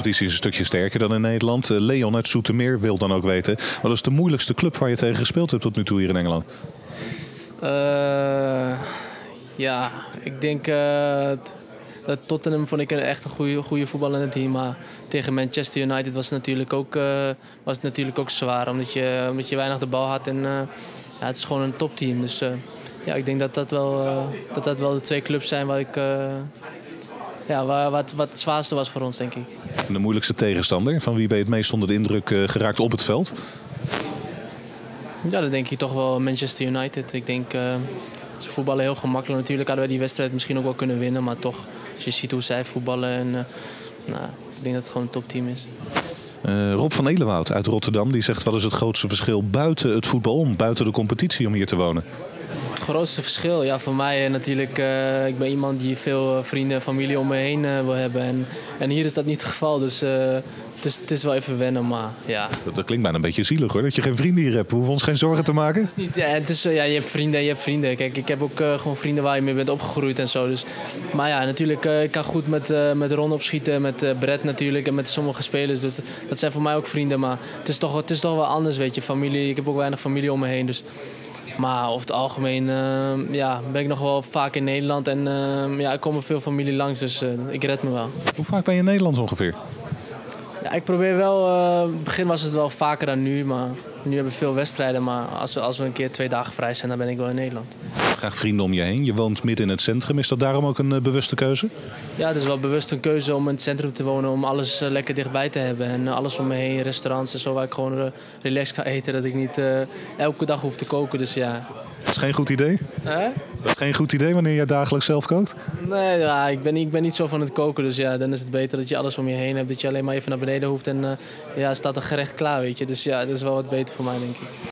competitie is een stukje sterker dan in Nederland. Leon uit Zoetermeer wil dan ook weten, wat is de moeilijkste club waar je tegen gespeeld hebt tot nu toe hier in Engeland? Ja, ik denk dat Tottenham vond ik echt een goede voetballende team. Maar tegen Manchester United was het natuurlijk ook zwaar. Omdat je weinig de bal had. En ja, het is gewoon een topteam. Dus ja, ik denk dat wel de twee clubs zijn wat het zwaarste was voor ons, denk ik. En de moeilijkste tegenstander? Van wie ben je het meest onder de indruk geraakt op het veld? Ja, dat denk ik toch wel Manchester United. Ik denk, ze voetballen heel gemakkelijk. Natuurlijk hadden we die wedstrijd misschien ook wel kunnen winnen. Maar toch, als je ziet hoe zij voetballen. En, ik denk dat het gewoon een topteam is. Rob van Elewoud uit Rotterdam die zegt: wat is het grootste verschil buiten het voetbal om, buiten de competitie om hier te wonen? Het grootste verschil? Ja, voor mij natuurlijk. Ik ben iemand die veel vrienden en familie om me heen wil hebben. En hier is dat niet het geval. Dus het is wel even wennen, maar ja. Dat klinkt bijna een beetje zielig hoor, dat je geen vrienden hier hebt. We hoeven ons geen zorgen te maken. Het is niet, je hebt vrienden en je hebt vrienden. Kijk, ik heb ook gewoon vrienden waar je mee bent opgegroeid en zo. Dus, maar ja, natuurlijk, ik kan goed met Ron opschieten, met Brett natuurlijk en met sommige spelers. Dus dat zijn voor mij ook vrienden. Maar het is toch wel anders, weet je. Familie, ik heb ook weinig familie om me heen. Dus. Maar over het algemeen ben ik nog wel vaak in Nederland. En er komen veel familie langs, dus ik red me wel. Hoe vaak ben je in Nederland ongeveer? Ja, ik probeer wel, in het begin was het wel vaker dan nu, maar nu hebben we veel wedstrijden. Maar als we een keer 2 dagen vrij zijn, dan ben ik wel in Nederland. Graag vrienden om je heen. Je woont midden in het centrum. Is dat daarom ook een bewuste keuze? Ja, het is wel bewust een keuze om in het centrum te wonen, om alles lekker dichtbij te hebben. En alles om me heen, restaurants en zo, waar ik gewoon relaxed kan eten. Dat ik niet elke dag hoef te koken, dus ja. Dat is geen goed idee? Dat is geen goed idee wanneer jij dagelijks zelf kookt? Nee, ja, ik ben niet zo van het koken, dus ja, dan is het beter dat je alles om je heen hebt. Dat je alleen maar even naar beneden hoeft en staat een gerecht klaar, weet je. Dus ja, dat is wel wat beter voor mij, denk ik.